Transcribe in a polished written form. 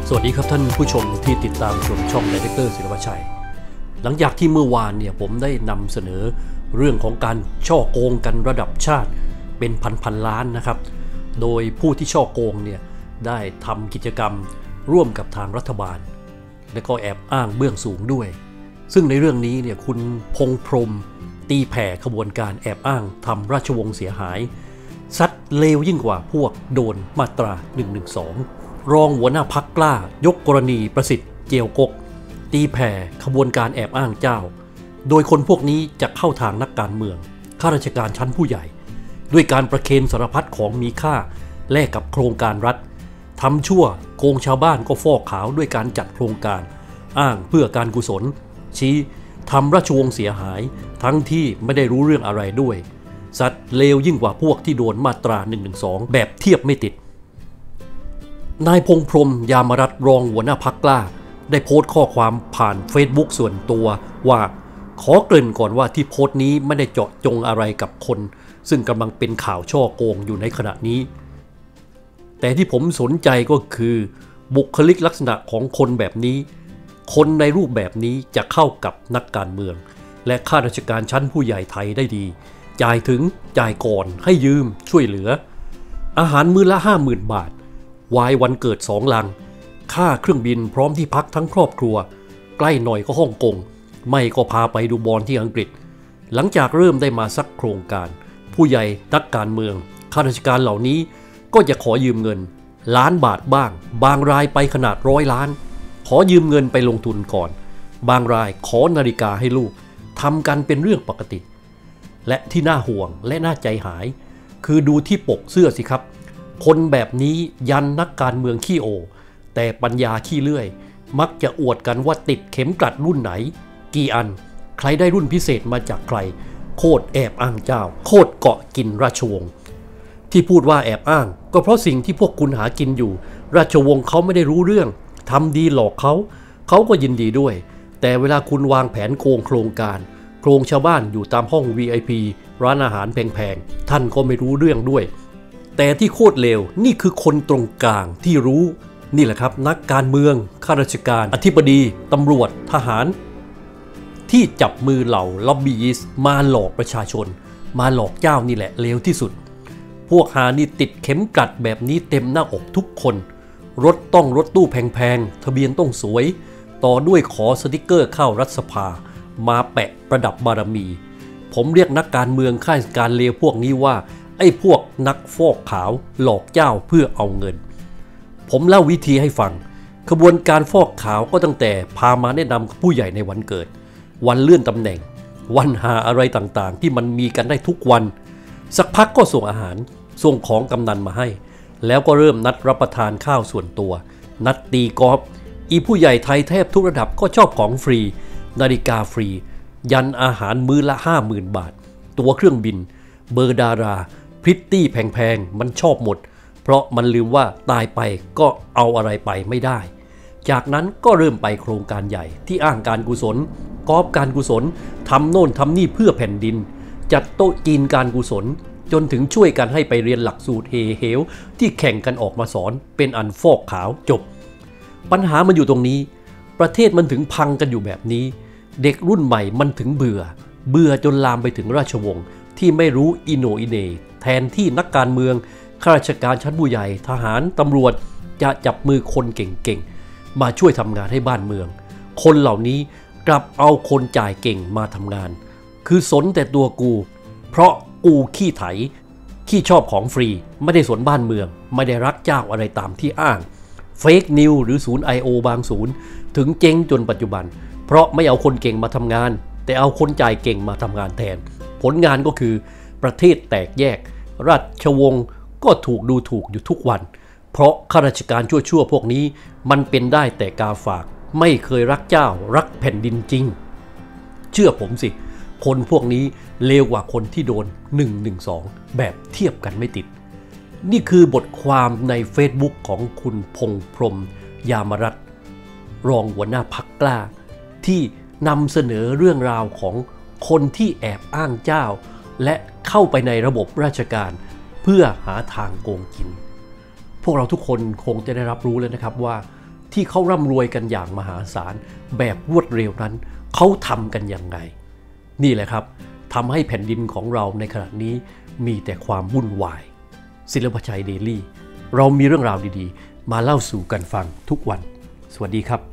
สวัสดีครับท่านผู้ชมที่ติดตามชมช่องไดเรคเตอร์ศิลปชัยหลังจากที่เมื่อวานเนี่ยผมได้นำเสนอเรื่องของการช่อโกงกันระดับชาติเป็นพันล้านนะครับโดยผู้ที่ช่อโกงเนี่ยได้ทำกิจกรรมร่วมกับทางรัฐบาลและก็แอบอ้างเบื้องสูงด้วยซึ่งในเรื่องนี้เนี่ยคุณพงษ์พรหมตีแผ่ขบวนการแอบอ้างทำราชวงศ์เสียหายซัดเลวยิ่งกว่าพวกโดนมาตรา 112รองหัวหน้าพรรคกล้ายกกรณีประสิทธิ์เจียวกกตีแผ่ขบวนการแอบอ้างเจ้าโดยคนพวกนี้จะเข้าทางนักการเมืองข้าราชการชั้นผู้ใหญ่ด้วยการประเคนสารพัดของมีค่าแลกกับโครงการรัฐทำชั่วโกงชาวบ้านก็ฟอกขาวด้วยการจัดโครงการอ้างเพื่อการกุศลชี้ทำราชวงศ์เสียหายทั้งที่ไม่ได้รู้เรื่องอะไรด้วยสัตว์เลวยิ่งกว่าพวกที่โดนมาตรา 112แบบเทียบไม่ติดนายพงษ์พรหมยามรัตน์รองหัวหน้าพรรคกล้าได้โพสต์ข้อความผ่านเฟซบุ๊กส่วนตัวว่าขอเกริ่นก่อนว่าที่โพสต์นี้ไม่ได้เจาะจงอะไรกับคนซึ่งกำลังเป็นข่าวช่อโกงอยู่ในขณะนี้แต่ที่ผมสนใจก็คือบุคลิกลักษณะของคนแบบนี้คนในรูปแบบนี้จะเข้ากับนักการเมืองและข้าราชการชั้นผู้ใหญ่ไทยได้ดีจ่ายถึงจ่ายก่อนให้ยืมช่วยเหลืออาหารมื้อละ 50,000 บาทวายวันเกิด2 ลังค่าเครื่องบินพร้อมที่พักทั้งครอบครัวใกล้หน่อยก็ฮ่องกงไม่ก็พาไปดูบอลที่อังกฤษหลังจากเริ่มได้มาสักโครงการผู้ใหญ่นักการเมืองข้าราชการเหล่านี้ก็จะขอยืมเงินล้านบาทบ้างบางรายไปขนาด100 ล้านขอยืมเงินไปลงทุนก่อนบางรายขอนาฬิกาให้ลูกทำกันเป็นเรื่องปกติและที่น่าห่วงและน่าใจหายคือดูที่ปกเสื้อสิครับคนแบบนี้ยันนักการเมืองขี้โอแต่ปัญญาขี้เลื่อยมักจะอวดกันว่าติดเข็มกลัดรุ่นไหนกี่อันใครได้รุ่นพิเศษมาจากใครโคตรแอบอ้างเจ้าโคตรเกาะกินราชวงศ์ที่พูดว่าแอบอ้างก็เพราะสิ่งที่พวกคุณหากินอยู่ราชวงศ์เขาไม่ได้รู้เรื่องทำดีหลอกเขาก็ยินดีด้วยแต่เวลาคุณวางแผนโกงโครงการโครงชาวบ้านอยู่ตามห้อง VIP ร้านอาหารแพงๆท่านก็ไม่รู้เรื่องด้วยแต่ที่โคตรเลวนี่คือคนตรงกลางที่รู้นี่แหละครับนักการเมืองข้าราชการอธิบดีตำรวจทหารที่จับมือเหล่าล็อบบี้ยิสต์มาหลอกประชาชนมาหลอกเจ้านี่แหละเลวที่สุดพวกหานี่ติดเข็มกลัดแบบนี้เต็มหน้าอกทุกคนรถต้องรถตู้แพงๆทะเบียนต้องสวยต่อด้วยขอสติกเกอร์เข้ารัฐสภามาแปะประดับบารมีผมเรียกนักการเมืองข้าราชการเลวพวกนี้ว่าไอ้พวกนักฟอกขาวหลอกเจ้าเพื่อเอาเงินผมเล่าวิธีให้ฟังขบวนการฟอกขาวก็ตั้งแต่พามาแนะนำผู้ใหญ่ในวันเกิดวันเลื่อนตำแหน่งวันหาอะไรต่างๆที่มันมีกันได้ทุกวันสักพักก็ส่งอาหารส่งของกำนันมาให้แล้วก็เริ่มนัดรับประทานข้าวส่วนตัวนัดตีกอล์ฟอีผู้ใหญ่ไทยแทบทุกระดับก็ชอบของฟรีนาฬิกาฟรียันอาหารมื้อละ 50,000 บาทตั๋วเครื่องบินเบอร์ดาราพริตตี้แพงๆมันชอบหมดเพราะมันลืมว่าตายไปก็เอาอะไรไปไม่ได้จากนั้นก็เริ่มไปโครงการใหญ่ที่อ้างการกุศลกอบการกุศลทำโน่นทำนี่เพื่อแผ่นดินจัดโต๊ะจีนการกุศลจนถึงช่วยกันให้ไปเรียนหลักสูตรเหวที่แข่งกันออกมาสอนเป็นอันฟอกขาวจบปัญหามันอยู่ตรงนี้ประเทศมันถึงพังกันอยู่แบบนี้เด็กรุ่นใหม่มันถึงเบื่อจนลามไปถึงราชวงศ์ที่ไม่รู้อิโหนอิเหน่แทนที่นักการเมืองข้าราชการชั้นผู้ใหญ่ทหารตำรวจจะจับมือคนเก่งๆมาช่วยทำงานให้บ้านเมืองคนเหล่านี้กลับเอาคนจ่ายเก่งมาทำงานคือสนแต่ตัวกูเพราะกูขี้ไถขี้ชอบของฟรีไม่ได้สนบ้านเมืองไม่ได้รักเจ้าอะไรตามที่อ้างเฟกนิวหรือศูนย์ I.O. บางศูนย์ถึงเจ๊งจนปัจจุบันเพราะไม่เอาคนเก่งมาทำงานแต่เอาคนจ่ายเก่งมาทำงานแทนผลงานก็คือประเทศแตกแยกราชวงศ์ก็ถูกดูถูกอยู่ทุกวันเพราะข้าราชการชั่วๆพวกนี้มันเป็นได้แต่กาฝากไม่เคยรักเจ้ารักแผ่นดินจริงเชื่อผมสิคนพวกนี้เลวกว่าคนที่โดน112แบบเทียบกันไม่ติดนี่คือบทความใน Facebook ของคุณพงษ์พรหมยามรัตน์รองหัวหน้าพรรคกล้าที่นำเสนอเรื่องราวของคนที่แอบอ้างเจ้าและเข้าไปในระบบราชการเพื่อหาทางโกงกินพวกเราทุกคนคงจะได้รับรู้แล้วนะครับว่าที่เขาร่ำรวยกันอย่างมหาศาลแบบรวดเร็วนั้นเขาทำกันยังไงนี่แหละครับทำให้แผ่นดินของเราในขณะนี้มีแต่ความวุ่นวายศิลปชัยเดลี่เรามีเรื่องราวดีๆมาเล่าสู่กันฟังทุกวันสวัสดีครับ